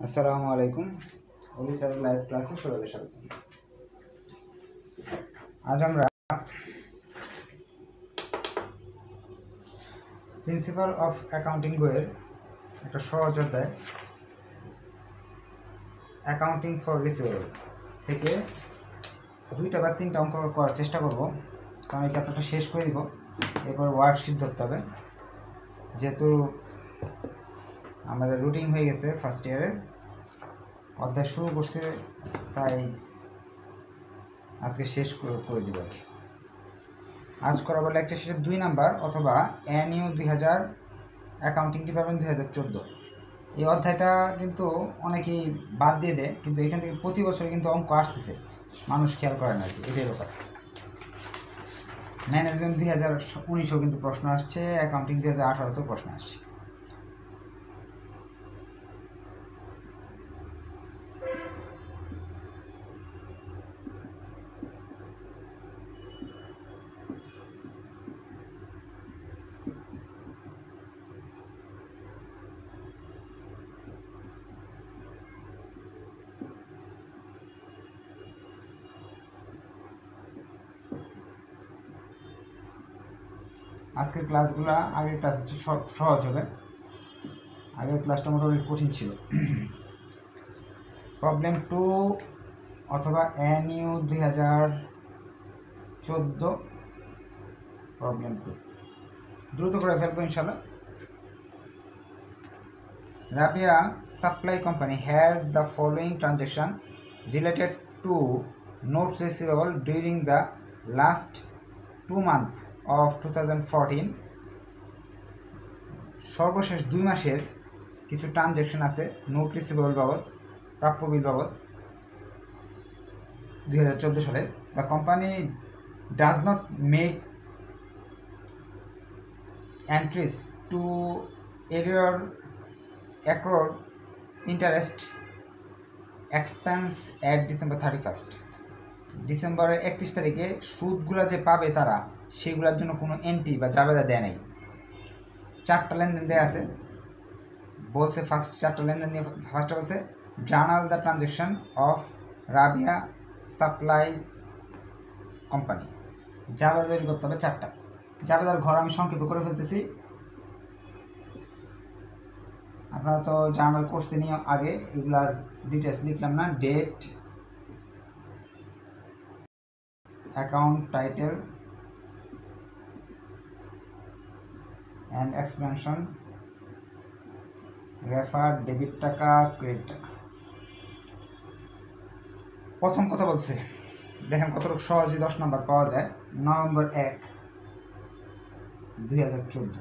আসসালামু আলাইকুম। অলি sir live ক্লাসে সবাইকে স্বাগত। আজ আমরা প্রিন্সিপাল অফ অ্যাকাউন্টিং বইয়ের একটা সহজ অধ্যায় অ্যাকাউন্টিং ফর রিসিভেবল থেকে 2টা বা 3টা অঙ্ক করার চেষ্টা করব, কারণ এই চ্যাপ্টারটা শেষ করে দিব। এরপর ওয়ার্কশিট ধরতে হবে, যেহেতু আমাদের রুটিন হয়ে গেছে ফার্স্ট ইয়ারের অধ্যায় শুরু করছে, তাই আজকে শেষ করে দিব আর কি। আজ করাবো লেকচার শেষে 2 নাম্বার অথবা এনইউ 2000 অ্যাকাউন্টিং ডিপার্টমেন্ট 2014। এই অধ্যায়টা কিন্তু অনেকেই বাদ দিয়ে দেয়, কিন্তু এখান থেকে প্রতি বছর কিন্তু অঙ্ক আসতেছে, মানুষ খেয়াল করে না আর কি, এটাই কথা। ম্যানেজমেন্ট 2019-ও কিন্তু প্রশ্ন আসছে, অ্যাকাউন্টিং 2018-তেও প্রশ্ন আসছে। আজকের ক্লাসগুলো আগের ক্লাস হচ্ছে সহজ হবে, আগের ক্লাসটা মোটামুটি কঠিন ছিল। প্রবলেম 2 অথবা এনইউ 2014 প্রবলেম 2 দ্রুত করে ফেলবো ইনশাল্লাহ। Rabia Supply Company has the following transaction related to notes receivable during the last 2 months of 2014. সর্বশেষ 2 মাসের কিছু ট্রানজ্যাকশন আছে নোট রিসিভেবল বাবদ, প্রাপ্য বিল বাবদ 2014 সালের। The company does not make entries to accrued interest expense at December 31st. ডিসেম্বরের 31 তারিখে সুদগুলো যে পাবে তারা, সেগুলোর জন্য কোনো এন্ট্রি বা জাবেদা দেয় নাই। 4টা লেনদেন দেওয়া আছে, বলছে ফার্স্ট 4টা লেনদেন নিয়ে ফার্স্টে বলছে journal the transaction of Rabia supply company. জাবেদা তৈরি করতে হবে 4টা। জাবেদার ঘর আমি সংক্ষেপে করে ফেলতেছি, আপনারা তো জার্নাল কোর্সে নিয়ে আগে, এগুলার ডিটেলস লিখলাম না। Date, account title and explanation, refer, debit টাকা, ক্রেডিট টাকা। প্রথম কথা বলছে, দেখেন কতটুকু সহজে 10 নম্বর পাওয়া যায়। নভেম্বর 1, 2014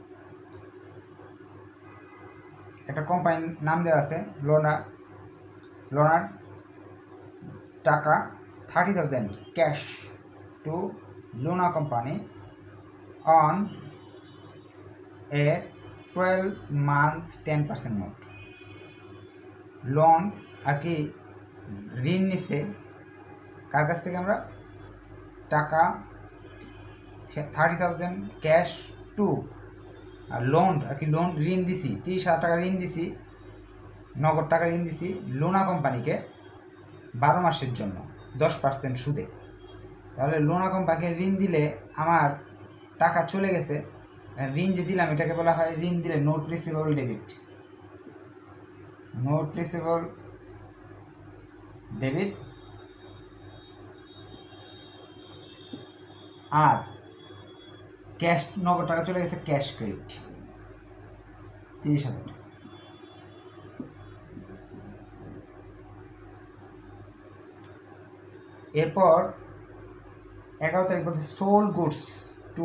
একটা কোম্পানির নাম দেওয়া আছে লোনার টাকা 30,000 cash to Luna company on a 12-month 10% note. Loan আর কি, ঋণ নিচ্ছে কার কাছ থেকে? আমরা টাকা 30,000 ক্যাশ টু, আর লোন আর কি, লোন ঋণ দিছি 30,000 টাকা ঋণ দিছি, নগদ টাকা ঋণ দিছি লোনা কোম্পানিকে 12 মাসের জন্য 10% সুদে। তাহলে লোনা কোম্পানিকে ঋণ দিলে আমার টাকা চলে গেছে, ঋণ যে দিলাম এটাকে বলা হয় ঋণ দিলে note receivable debit. Note receivable debit. আর ক্যাশ, নগদ টাকা চলে গেছে, ক্যাশ ক্রেডিট 30,000 টাকা। এরপর 11 তারিখ বলছে sold goods to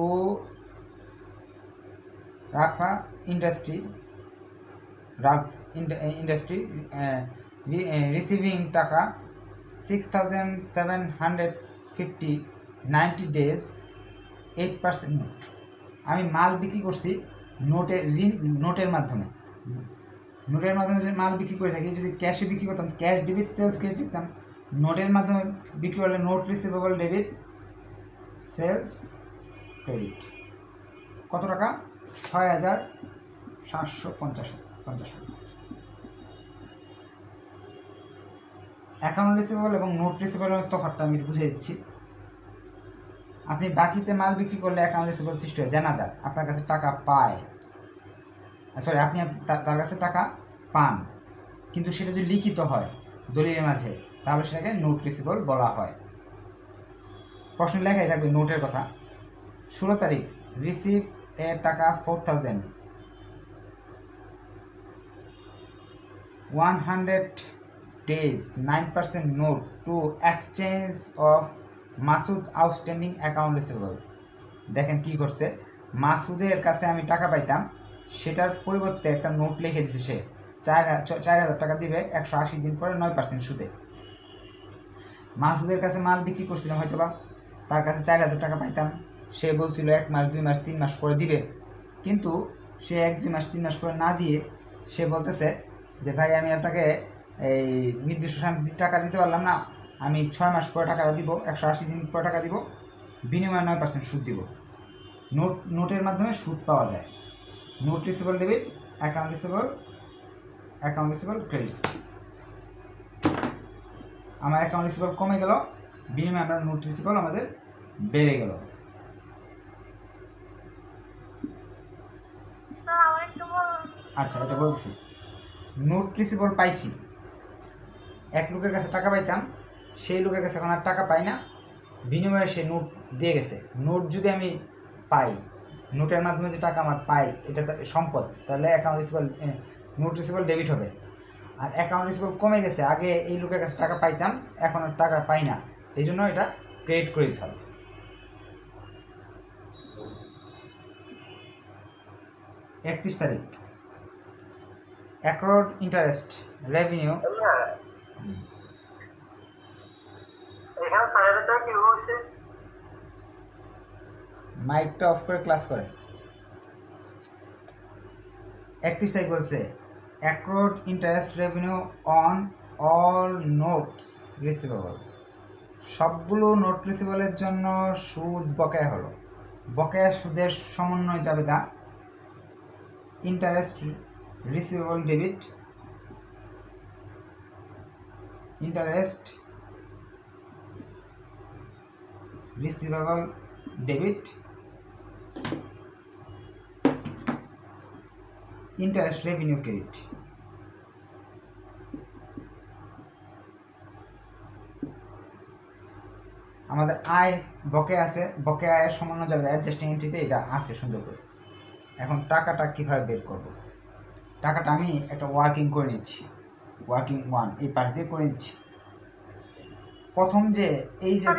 Rafa industry receiving টাকা 6,750 90 days 8% নোট। আমি মাল বিক্রি করছি নোটের মাধ্যমে যদি মাল বিক্রি করে থাকি, যদি ক্যাশে বিক্রি করতাম ক্যাশ ডেবিট সেলস ক্রেডিট লিখতাম, নোটের মাধ্যমে বিক্রি করলে note receivable debit sales credit. কত টাকা? 6,750 টাকা। অ্যাকাউন্ট রিসিভেবল এবং নোট রিসিভেবলের তফাৎটা আমি বুঝিয়ে দিচ্ছি। আপনি বাকিতে মাল বিক্রি করলে অ্যাকাউন্ট রিসিভেবল সৃষ্টি হয়, দেনাদার আপনার কাছে টাকা পায়, সরি আপনি তার কাছে টাকা পান, কিন্তু সেটা যদি লিখিত হয় দলিলের মাঝে তাহলে সেটাকে নোট রিসিভেবল বলা হয়। প্রশ্ন লেখাই থাকবে নোটের কথা। 16 তারিখ রিসিভ এর টাকা 4000, 100 days 9% note to exchange of Masud outstanding account receivable. দেখেন কি করছে, মাসুদের কাছে আমি টাকা পাইতাম, সেটার পরিবর্তে একটা নোট লিখে দিছে, সে 4000 টাকা দিবে 180 দিন পরে 9% সুদে। মাসুদের কাছে মাল বিক্রি করছিলাম হয়তোবা, তার কাছে 4000 টাকা পাইতাম, সে বলছিল 1 মাস 2 মাস 3 মাস পরে দিবে, কিন্তু সে 1-2 মাস 3 মাস পরে না দিয়ে সে বলতেছে যে ভাই আমি আপনাকে এই নির্দিষ্ট সময় টাকা দিতে পারলাম না, আমি 6 মাস পরে টাকাটা দিব, 180 দিন পরে টাকা দিব, বিনিময়ে 9% সুদ দিব। নোটের মাধ্যমে সুদ পাওয়া যায়। Note receivable debit, account receivable credit. আমার অ্যাকাউন্ট রিসিভেবল কমে গেল, বিনিময়ে আমরা নোট রিসিভেবল আমাদের বেড়ে গেল। আচ্ছা এটা বলছি, নোট রিসিভেবল পাইছি, এক লোকের কাছে টাকা পাইতাম, সেই লোকের কাছে এখন আর টাকা পাই না, বিনিময়ে সে নোট দিয়ে গেছে। নোট যদি আমি পাই, নোটের মাধ্যমে যে টাকা আমার পাই, এটা সম্পদ, তাহলে account receivable note receivable debit হবে। আর অ্যাকাউন্ট রিসিভেবল কমে গেছে, আগে এই লোকের কাছে টাকা পাইতাম, এখন আর টাকা পাই না, এই জন্য এটা ক্রেডিট করে দিতে হবে। 31 তারিখ অ্যাক্রোড ইন্টারেস্ট রেভিনিউ। মাইকটা অফ করে ক্লাস করেন। 31 তারিখ বলছে accrued interest revenue on all notes receivable. সবগুলো নোট রিসিভেবলের জন্য সুদ বকেয়া হলো। বকেয়া সুদের সমন্বয় জাবেদা interest receivable debit, interest receivable debit, interest revenue credit. আমাদের আয় বকেয়া আছে, বকেয়া আয়ের সমন্বয় যাবে অ্যাডজাস্টিং এন্ট্রিতে, এটা আছে সুন্দর করে। এখন টাকাটা কিভাবে বের করব, টাকাটা আমি একটা ওয়ার্কিং করে নিচ্ছি, ওয়ার্কিং 1 এই পাশ দিয়ে করে নিচ্ছি। প্রথম যে এই যে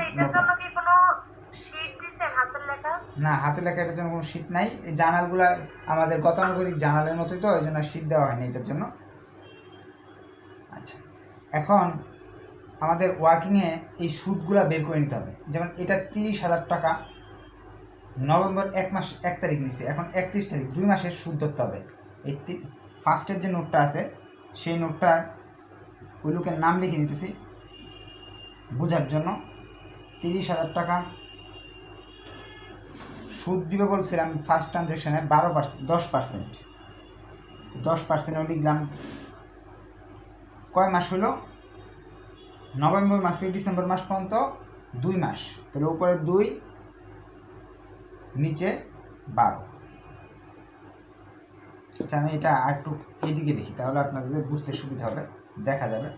না হাতের লেখা, এটার জন্য কোনো শীট নাই, এই জার্নালগুলো আমাদের গতানুগতিক জার্নালের মতোই, তো ওই জন্য শীট দেওয়া হয়নি এটার জন্য। আচ্ছা এখন আমাদের ওয়ার্কিংয়ে এই সুদগুলো বের করে নিতে হবে। যেমন এটা 30,000 টাকা নভেম্বর 1 তারিখ নিচ্ছে, এখন 31 তারিখ 2 মাসের সুদ ধরতে হবে। এই ফার্স্টের যে নোটটা আছে সেই নোটটার ওই লোকের নাম লিখে নিতেছি বোঝার জন্য। 30,000 টাকা সুদ দিবে বলছিলাম ফার্স্ট ট্রানজ্যাকশানে 10%, 10%ও লিখলাম। কয় মাস হলো, নভেম্বর মাস থেকে ডিসেম্বর মাস পর্যন্ত 2 মাস, তাহলে উপরে 2 নিচে 12। আচ্ছা আমি এটা আর একটু এইদিকে দেখি, তাহলে আপনাদের বুঝতে সুবিধা হবে, দেখা যাবে।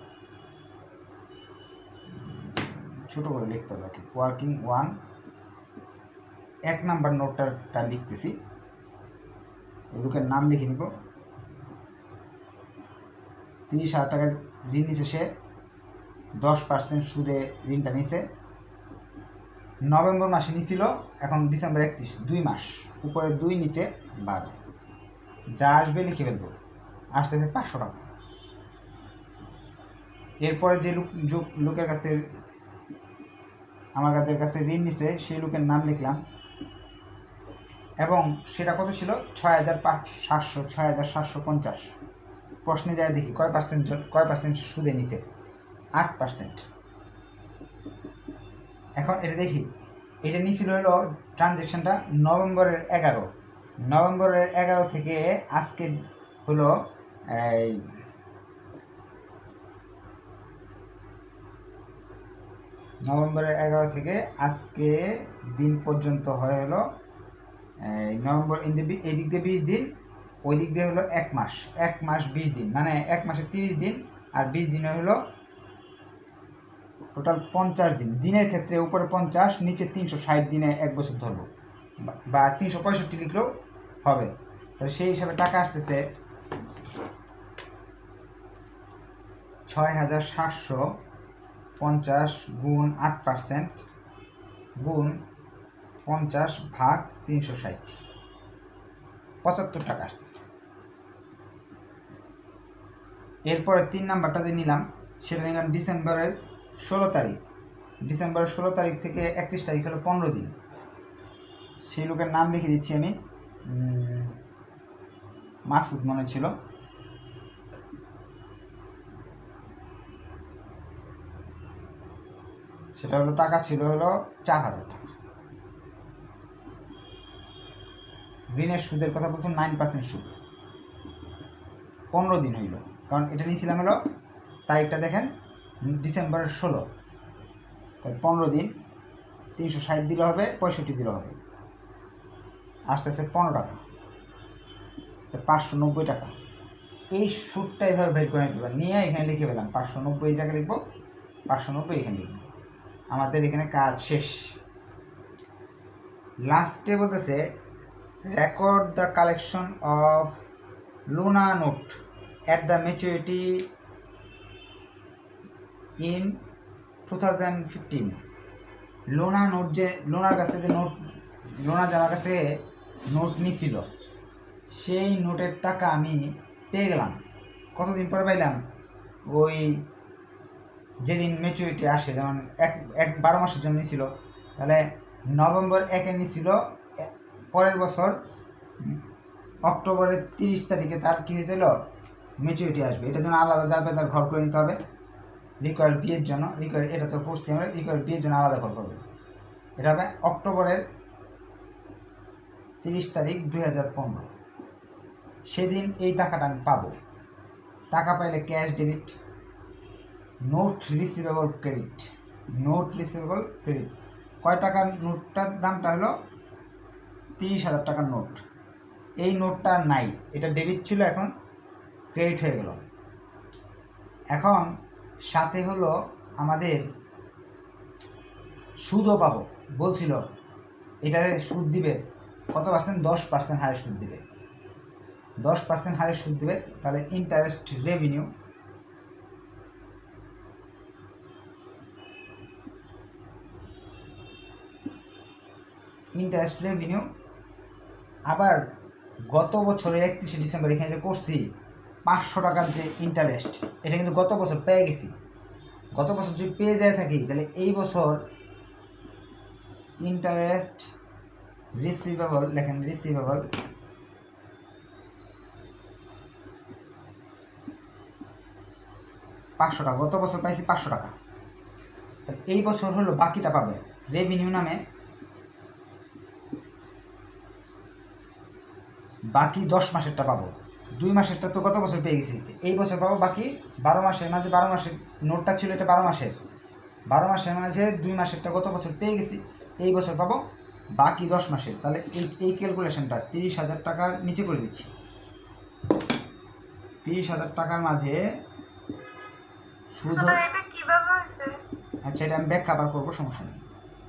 ছোট করে লিখতে হবে আর কি। ওয়ার্কিং 1 1 নাম্বার নোটটা লিখতেছি, লোকের নাম লিখে নিব। 30,000 টাকার ঋণ নিছে সে, 10% সুদে ঋণটা নিছে। নভেম্বর মাসে নিছিল, এখন ডিসেম্বর 31, 2 মাস, উপরে 2 নিচে 12, যা আসবে লিখে ফেলবো। আসতেছে 500 টাকা। এরপরে যে লোকের কাছে আমার কাছে ঋণ নিছে সেই লোকের নাম লিখলাম, এবং সেটা কত ছিল 6,750। প্রশ্নে যায় দেখি কয় পার্সেন্ট সুদে নিছে, 8%। এখন এটা দেখি, এটা নিয়েছিল হলো ট্রানজ্যাকশনটা নভেম্বরের 11 থেকে আজকে হলো নভেম্বরের 11 থেকে আজকে দিন পর্যন্ত হলো নভেম্বর এদিক দিয়ে 20 দিন, ওই দিক দিয়ে হলো 1 মাস। 1 মাস 20 দিন, মানে 1 মাসে 30 দিন, আর 20 দিনে হলো টোটাল 50 দিন। দিনের ক্ষেত্রে উপরে 50, নিচে 360 দিনে 1 বছর ধরবো, বা 365 লিখলেও হবে। তাহলে সেই হিসাবে টাকা আসতেছে 6,750 গুণ 8% গুণ 50 ভাগ 360, 75 টাকা আসতেছে। এরপরে 3 নাম্বারটা যে নিলাম সেটা নিলাম ডিসেম্বরের 16 তারিখ। ডিসেম্বরের 16 তারিখ থেকে 31 তারিখ হলো 15 দিন। সেই লোকের নাম লিখে দিচ্ছি আমি, মাসুদ মনে ছিল। সেটা হলো টাকা ছিল হলো 4,000 টাকা। ঋণের সুদের কথা বলছো 9% সুদ, 15 দিন হইল, কারণ এটা নিয়েছিলাম হলো তারিখটা দেখেন ডিসেম্বরের 16, তাই 15 দিন, 360 দিলে হবে, 65 দিলে হবে, আসতেছে 15 টাকা, তাই 590 টাকা। এই সুদটা এভাবে বের করে নিতে পারেন, নিয়ে এখানে লিখে পেলাম 590, এই জায়গায় লিখবো 590, এখানে লিখবো। আমাদের এখানে কাজ শেষ। লাস্টে বলতেছে record the collection of Luna note at the maturity in 2015। Luna note, যে লোনার কাছ থেকে যে নোট, লোনা যে আমার কাছ থেকে নোট নিছিল, সেই নোটের টাকা আমি পেয়ে গেলাম। কতদিন পরে পাইলাম? ওই যেদিন ম্যাচুরিটি আসে, যেমন 12 মাসের জন্য নিছিল, তাহলে নভেম্বর 1-এ নিছিল, পরের বছর অক্টোবরের 30 তারিখে তার কী হয়েছিল, ম্যাচুরিটি আসবে। এটার জন্য আলাদা যাবে, তার ঘর করে নিতে হবে। রিকোয়ার বিয়ের জন্য, রিকোয়ার এটা তো করছি আমরা, রিকোয়ার বিয়ের জন্য আলাদা ঘর করবে। এটা হবে অক্টোবরের 30 তারিখ 2015। সেদিন এই টাকাটা আমি পাবো। টাকা পাইলে cash debit, note receivable credit, note receivable credit. কয় টাকার নোটটার দামটা হলো 30,000 টাকার নোট। এই নোটটা নাই, এটা ডেবিট ছিল, এখন ক্রেডিট হয়ে গেল। এখন সাথে হলো আমাদের সুদও পাবো। বলছিল এটারে সুদ দিবে কত পার্সেন্ট, 10% হারে সুদ দিবে, 10% হারে সুদ দিবে। তাহলে ইন্টারেস্ট রেভিনিউ, ইন্টারেস্ট রেভিনিউ আবার গত বছরের 31শে ডিসেম্বর এখানে যে করছি 500 টাকার যে ইন্টারেস্ট, এটা কিন্তু গত বছর পেয়ে গেছি। গত বছর যদি পেয়ে যায় থাকি, তাহলে এই বছর ইন্টারেস্ট রিসিভেবল, লেখেন রিসিভেবল, $500 টাকা। গত বছর পাইছি 500 টাকা, এই বছর হলো বাকিটা পাবে রেভিনিউ নামে। বাকি 10 মাসেরটা পাবো, 2 মাসেরটা তো গত বছর পেয়ে গেছি, এই বছর পাবো বাকি 12 মাসের মাঝে। 12 মাসের নোটটা ছিল, এটা 12 মাসের, 12 মাসের মাঝে 2 মাসেরটা গত বছর পেয়ে গেছি, এই বছর পাবো বাকি 10 মাসের। তাহলে এই ক্যালকুলেশনটা 30,000 টাকার নিচে করে দিচ্ছি। 30,000 টাকার মাঝে শুধু, আচ্ছা এটা আমি ব্যাখ্যা আবার করবো, সমস্যা নেই।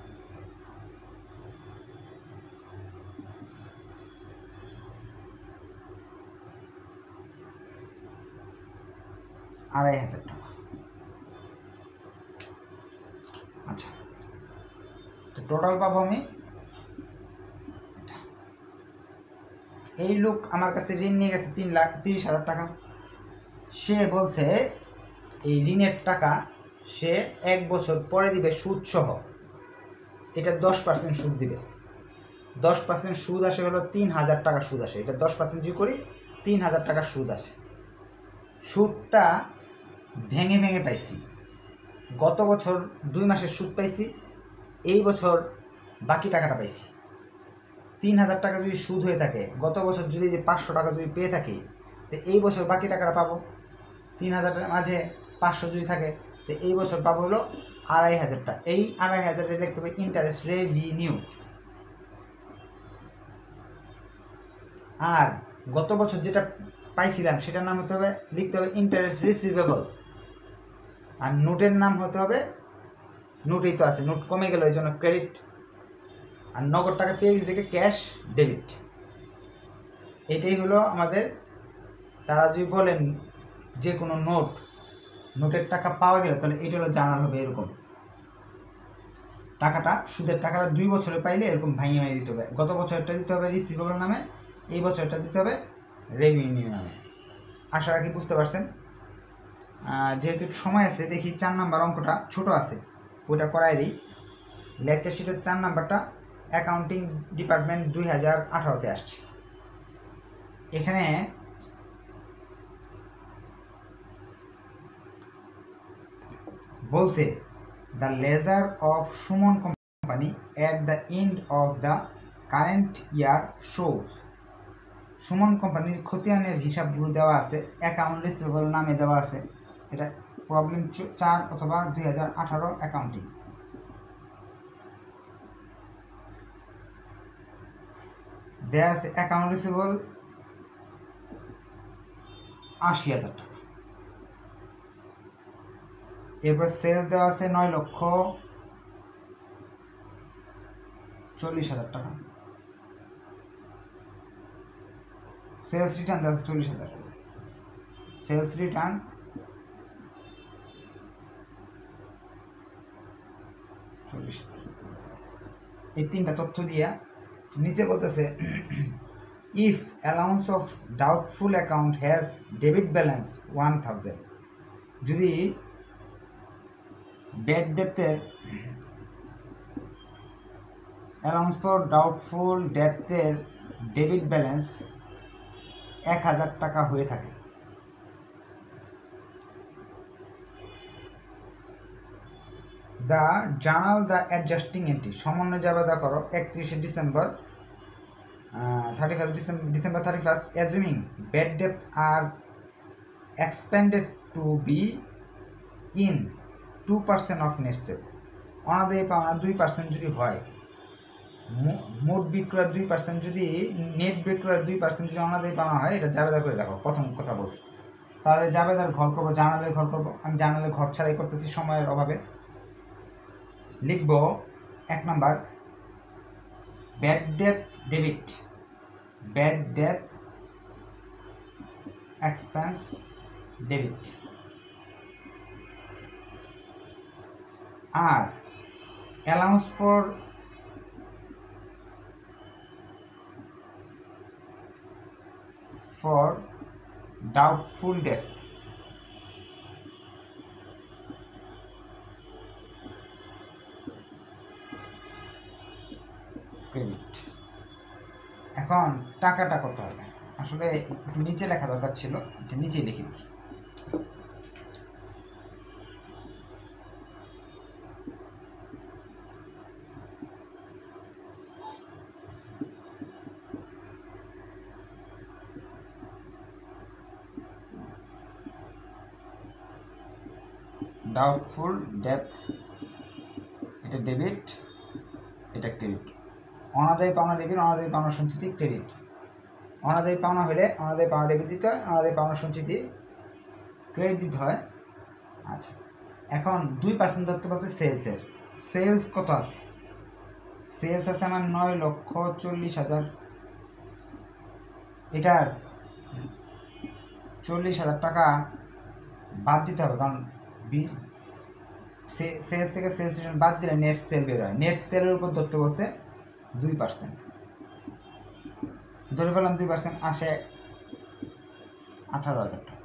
$2,500 টাকা। আচ্ছা, টোটাল পাবো আমি। এই লোক আমার কাছে ঋণ নিয়ে গেছে 3,30,000 টাকা। সে বলছে এই ঋণের টাকা সে 1 বছর পরে দিবে সুদ সহ। এটা 10% সুদ দিবে। 10% সুদ আসে হলো 3,000 টাকা সুদ আসে। এটা 10% যদি করি 3,000 টাকার সুদ আসে। সুদটা ভেঙে ভেঙে পাইছি। গত বছর 2 মাসের সুদ পাইছি, এই বছর বাকি টাকাটা পাইছি। 3,000 টাকা যদি সুদ হয়ে থাকে, গত বছর যদি যে 500 টাকা যদি পেয়ে থাকি, তো এই বছর বাকি টাকাটা পাবো। 3,000 টাকার মাঝে 500 যদি থাকে, তো এই বছর পাবো হলো 2,500 টাকা। এই 2,500 লিখতে হবে ইন্টারেস্ট রেভিনিউ। আর গত বছর যেটা পাইছিলাম সেটার নাম হতে হবে, লিখতে হবে ইন্টারেস্ট রিসিভেবল। আর নোটের নাম হতে হবে, নোটেই তো আছে, নোট কমে গেল এই জন্য ক্রেডিট। আর নগদ টাকা পেয়ে গেছে দেখে ক্যাশ ডেবিট। এটাই হলো আমাদের, তারা যদি বলেন যে কোনো নোটের টাকা পাওয়া গেলে তাহলে এটা হলো জার্নাল হবে এরকম। টাকাটা সুদের টাকাটা 2 বছরে পাইলে এরকম ভাঙিয়ে দিতে হবে। গত বছরটা দিতে হবে রিসিভেবল নামে, এই বছরটা দিতে হবে রেভিনিউ নামে। আশা রাখি বুঝতে পারছেন। যেহেতু সময় আছে দেখি 4 নাম্বার অঙ্কটা ছোট আছে, ওটা করাই দিই। লেকচার শিটের 4 নাম্বারটা অ্যাকাউন্টিং ডিপার্টমেন্ট 2018-তে আসছে। এখানে বলছে the ledger of Suman company at the end of the current year shows. Suman কোম্পানির খতিয়ানের হিসাবগুলো দেওয়া আছে, অ্যাকাউন্ট রিসিভেবল নামে দেওয়া আছে। এটা প্রবলেম 4 অথবা 2018 অ্যাকাউন্টিং। দেওয়া আছে অ্যাকাউন্ট রিসিভেবল 80,000 টাকা। এরপর সেলস দেওয়া আছে 9,40,000 টাকা। সেলস রিটার্ন দেওয়া আছে 40,000। Sales return 40,000। এই 3টা তথ্য দিয়া নিচে বলতেছে if allowance of doubtful account has debit balance 1,000, যদি ব্যাড ডেপ্টের অ্যালাউন্স ফর ডাউটফুল ডেপ্টের ডেবিট ব্যালেন্স 1,000 টাকা হয়ে থাকে, the journal the adjusting entry সমন্বয় জাবেদা করো 31 ডিসেম্বর 31st অ্যাজুমিং ব্যাড ডেপ্ট are expended to be in 2% of net sale. অনাদায়ী পাওনা 2% যদি হয়, মোট বিক্রয়ের 2% যদি, নেট বিক্রয়ের 2% যদি অনাদায়ী পাওনা হয়, এটা জাবেদা করে দেখো। প্রথম কথা বলছি, তাহলে জাবেদার ঘর করবো, জার্নালের ঘর করবো। আমি জার্নালের ঘর ছাড়াই করতেছি সময়ের অভাবে। লিখব 1 number bad debt debit, bad debt expense debit. আর allowance for doubtful debt, credit. এখন টাকাটা কত হবে? আসলে একটু নিচে লেখা দরকার ছিল, আচ্ছা নিচে লিখে দিই। ডাউটফুল ডেপ্ট, এটা ডেবিট, এটা ক্রেডিট। অনাদায়ী পাওনা ডেবিট, অনাদায়ী পাওনা সঞ্চিতি ক্রেডিট। অনাদায়ী পাওনা হলে অনাদায়ী পাওনা ডেবিট দিতে হয়, অনাদায়ী পাওনা সঞ্চিতি ক্রেডিট দিতে হয়। আচ্ছা, এখন 2% ধরতে পারছে সেলসের। সেলস কত আছে? সেলস আছে আমার 9,40,000। এটার 40,000 টাকা বাদ দিতে হবে, কারণ সেলস থেকে সেলস রিটার্ন বাদ দিলে নেট সেল বের হয়। নেট সেলের উপর ধরতে বলছে 2%, ধরে ফেলাম 2% আসে 18,000 টাকা।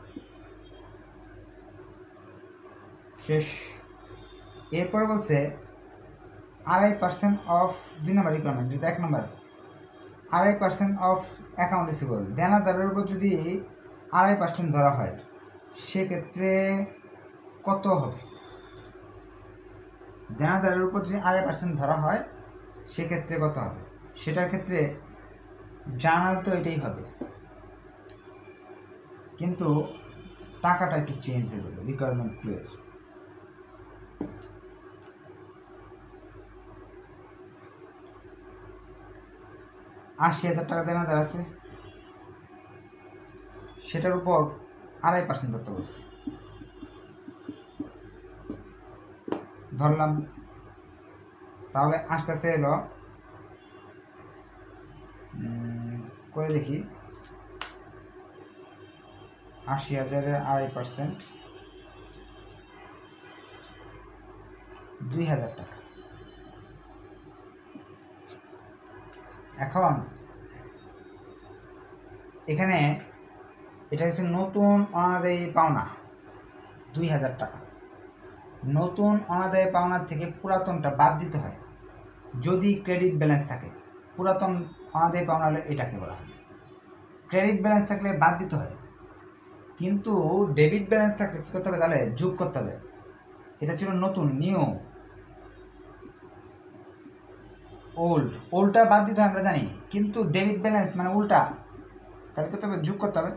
শেষ। এরপরে বলছে 2.5% অফ 2 নম্বর রিকোয়ারমেন্ট, এটা 1 নম্বর। 2.5% অফ অ্যাকাউন্ট রিসিভেবল। দেনাদারের উপর যদি 2.5% ধরা হয় সেক্ষেত্রে কত হবে? দেনাদারের উপর যদি 2.5% ধরা হয় সেক্ষেত্রে কত হবে? সেটার ক্ষেত্রে জার্নাল তো এটাই হবে, কিন্তু টাকাটা একটু চেঞ্জ হয়ে যাবে রিকোয়ারমেন্ট 2 এর। 80,000 টাকা দেনাদার আছে, সেটার উপর 2.5% ধরতে বলছে। ধরলাম, তাহলে আসতেছে হলো করে দেখি 80,000-এর 2.5% 2,000 টাকা। এখন এখানে এটা হচ্ছে নতুন অনাদায়ী পাওনা 2,000 টাকা। নতুন অনাদায়ী পাওনার থেকে পুরাতনটা বাদ দিতে হয় যদি ক্রেডিট ব্যালেন্স থাকে। পুরাতন অনাদায়ী পাওনা হলে এটাকে বলা হয়। ক্রেডিট ব্যালেন্স থাকলে বাদ দিতে হয়, কিন্তু ডেবিট ব্যালেন্স থাকলে কী করতে হবে, তাহলে যোগ করতে হবে। এটা ছিল নতুন, নিউ। ওল্ডটা বাদ দিতে হয় আমরা জানি, কিন্তু ডেবিট ব্যালেন্স মানে উল্টা, তাহলে করতে হবে যোগ করতে হবে।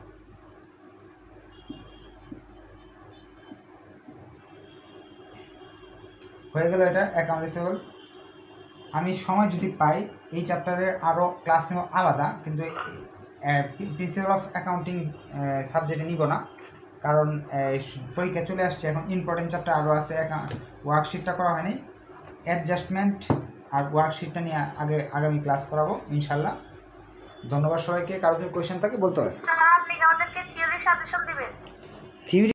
হয়ে গেল এটা অ্যাকাউন্ট রিসিভেবল। আমি সময় যদি পাই এই চ্যাপ্টারের আরও ক্লাস নেব আলাদা, কিন্তু প্রিন্সিপাল অফ অ্যাকাউন্টিং সাবজেক্টে নিব না, কারণ পরীক্ষা চলে আসছে। এখন ইম্পর্টেন্ট চ্যাপ্টার আরও আছে। ওয়ার্কশিটটা করা হয়নি, অ্যাডজাস্টমেন্ট আর ওয়ার্কশিটটা নিয়ে আগামী ক্লাস করাবো ইনশাল্লাহ। ধন্যবাদ সবাইকে। কারো যদি কোয়েশ্চেন থাকে বলতে হবে। আপনি আমাদেরকে থিওরি সাজেশন দিবেন।